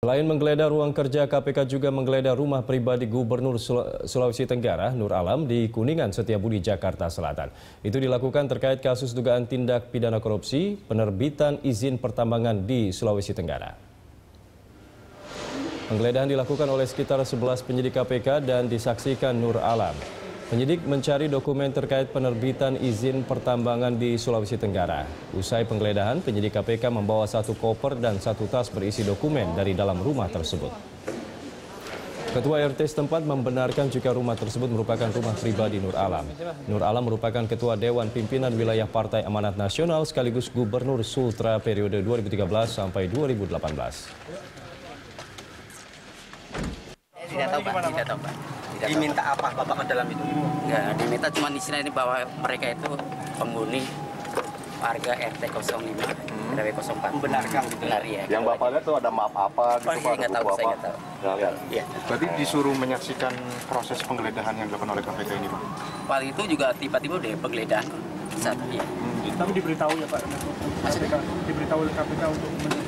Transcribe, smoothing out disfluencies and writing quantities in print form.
Selain menggeledah ruang kerja, KPK juga menggeledah rumah pribadi Gubernur Sulawesi Tenggara, Nur Alam, di Kuningan, Setiabudi, Jakarta Selatan. Itu dilakukan terkait kasus dugaan tindak pidana korupsi penerbitan izin pertambangan di Sulawesi Tenggara. Penggeledahan dilakukan oleh sekitar 11 penyidik KPK dan disaksikan Nur Alam. Penyidik mencari dokumen terkait penerbitan izin pertambangan di Sulawesi Tenggara. Usai penggeledahan, penyidik KPK membawa satu koper dan satu tas berisi dokumen dari dalam rumah tersebut. Ketua RT setempat membenarkan jika rumah tersebut merupakan rumah pribadi Nur Alam. Nur Alam merupakan Ketua Dewan Pimpinan Wilayah Partai Amanat Nasional sekaligus Gubernur Sultra periode 2013 sampai 2018. Tidak tahu, Pak. Tidak tahu, Pak. Diminta apa Bapak ke dalam itu? Enggak, diminta cuma di sini bahwa mereka itu penghuni warga RT 05, RW 04. Membenarkan gitu. Benar, ya. Yang Bapak lihat tuh ada map apa gitu, Saya nggak tahu, saya nggak tahu. Nggak lihat. Iya. Berarti disuruh menyaksikan proses penggeledahan yang dilakukan oleh KPK ini, Pak? Pak itu juga tiba-tiba udah penggeledahan kok. Saat, iya. Tapi diberitahu ya Pak, KPK, diberitahu oleh KPK untuk